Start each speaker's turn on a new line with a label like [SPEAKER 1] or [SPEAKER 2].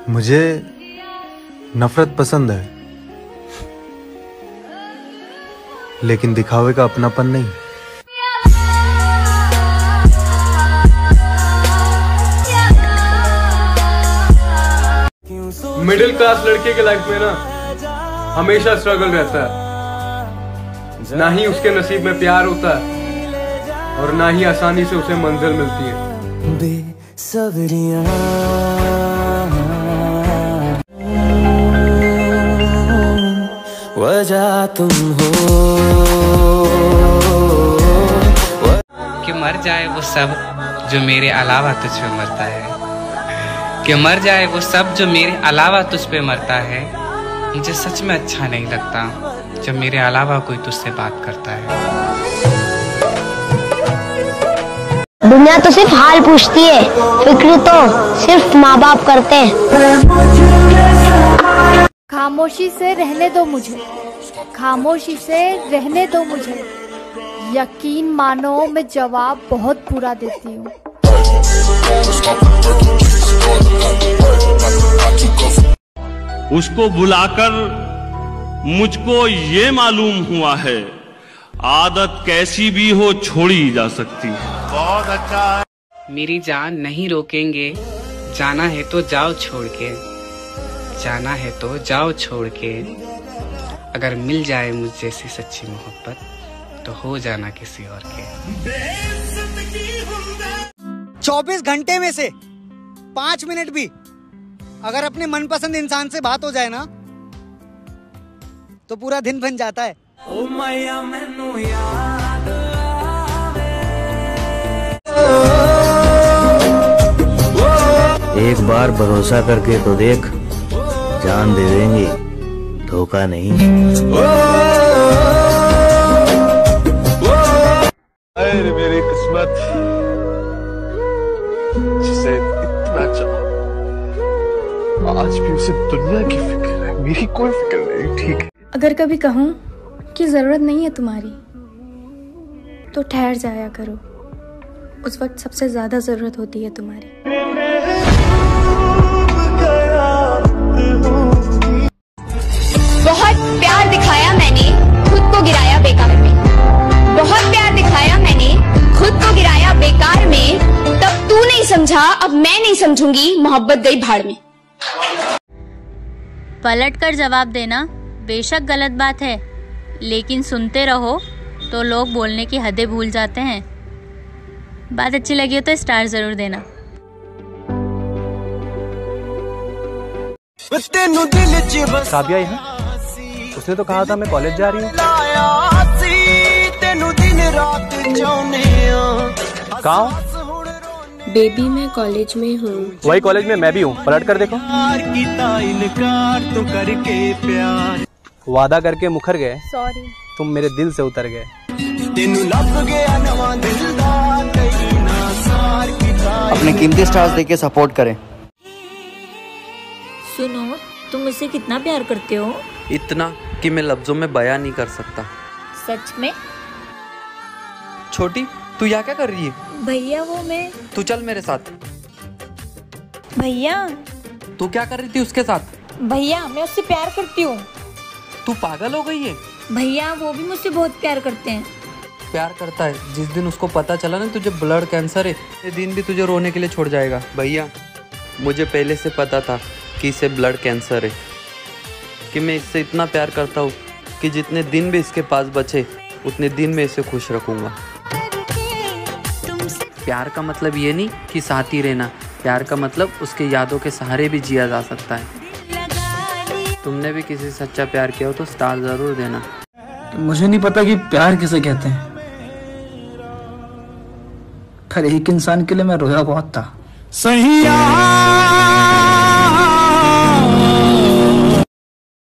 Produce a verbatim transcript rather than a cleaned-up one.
[SPEAKER 1] मुझे नफरत पसंद है, लेकिन दिखावे का अपनापन नहीं।
[SPEAKER 2] मिडिल क्लास लड़के के लाइफ में ना हमेशा स्ट्रगल रहता है। ना ही उसके नसीब में प्यार होता है और ना ही आसानी से उसे मंजिल मिलती है। बेसब्रियां वजह तुम हो
[SPEAKER 3] कि मर जाए वो सब जो मेरे अलावा तुझ पे मरता है, कि मर जाए वो सब जो मेरे अलावा तुझ पे मरता है। मुझे सच में अच्छा नहीं लगता जब मेरे अलावा कोई तुझसे बात करता है।
[SPEAKER 4] दुनिया तो सिर्फ हाल पूछती है, फिक्र तो सिर्फ माँ बाप करते हैं।
[SPEAKER 5] खामोशी से रहने दो मुझे, खामोशी से रहने दो मुझे। यकीन मानो मैं जवाब बहुत बुरा देती हूँ।
[SPEAKER 6] उसको बुलाकर मुझको ये मालूम हुआ है, आदत कैसी भी हो छोड़ी जा सकती है। बहुत अच्छा है।
[SPEAKER 3] मेरी जान नहीं रोकेंगे, जाना है तो जाओ छोड़ के, जाना है तो जाओ छोड़ के। अगर मिल जाए मुझ जैसी सच्ची मोहब्बत तो हो जाना किसी और के।
[SPEAKER 7] चौबीस घंटे में से पांच मिनट भी अगर अपने मनपसंद इंसान से बात हो जाए ना तो पूरा दिन बन जाता है। ओ मैया मैनू याद आवे।
[SPEAKER 8] एक बार भरोसा करके तो देख, जान दे देंगे, धोखा नहीं।
[SPEAKER 6] अरे मेरी किस्मत जिसे इतना चाहा, आज भी उसे दुनिया की फिक्र है, मेरी कोई फिक्र नहीं। ठीक है,
[SPEAKER 9] अगर कभी कहूँ कि जरूरत नहीं है तुम्हारी तो ठहर जाया करो, उस वक्त सबसे ज्यादा जरूरत होती है तुम्हारी।
[SPEAKER 4] बहुत प्यार दिखाया मैंने, खुद को गिराया बेकार में। बहुत प्यार दिखाया मैंने, खुद को गिराया बेकार में। तब तू नहीं समझा, अब मैं नहीं समझूंगी, मोहब्बत गई भाड़ में।
[SPEAKER 10] पलट कर जवाब देना बेशक गलत बात है, लेकिन सुनते रहो तो लोग बोलने की हदें भूल जाते हैं। बात अच्छी लगी हो तो स्टार जरूर देना।
[SPEAKER 1] साबिया यहाँ? उसने तो कहा था मैं कॉलेज जा रही हूँ। कहाँ?
[SPEAKER 9] बेबी मैं कॉलेज में हूँ।
[SPEAKER 1] वही कॉलेज में मैं भी हूँ, पलट कर देखो। वादा करके मुखर गए,
[SPEAKER 9] सॉरी,
[SPEAKER 1] तुम मेरे दिल से उतर गए।
[SPEAKER 7] अपने कीमती स्टार्स देके सपोर्ट करें।
[SPEAKER 10] सुनो, तुम मुझसे कितना प्यार करते हो?
[SPEAKER 11] इतना कि मैं लफ्जों में बयां नहीं कर सकता।
[SPEAKER 10] सच में?
[SPEAKER 11] छोटी, तू यहाँ क्या कर रही है?
[SPEAKER 10] भैया वो मैं।
[SPEAKER 11] तू चल मेरे साथ।
[SPEAKER 10] भैया
[SPEAKER 11] तू क्या कर रही थी उसके साथ?
[SPEAKER 10] भैया मैं उससे प्यार करती हूँ।
[SPEAKER 11] तू पागल हो गई है?
[SPEAKER 10] भैया वो भी मुझसे बहुत प्यार करते हैं।
[SPEAKER 11] प्यार करता है? जिस दिन उसको पता चला ना तुझे ब्लड कैंसर है, ये दिन भी तुझे रोने के लिए छोड़ जाएगा। भैया मुझे पहले से पता था कि इसे ब्लड कैंसर है, कि मैं इससे इतना प्यार करता हूँ कि जितने दिन भी इसके पास बचे उतने दिन में इसे खुश रखूँगा। प्यार का मतलब ये नहीं कि साथ ही रहना, प्यार का मतलब उसके यादों के सहारे भी जिया जा सकता है। तुमने भी किसी से सच्चा प्यार किया हो तो स्टार जरूर देना।
[SPEAKER 7] मुझे नहीं पता कि प्यार किसे कहते हैं, पर एक इंसान के लिए मैं रोया बहुत था। सही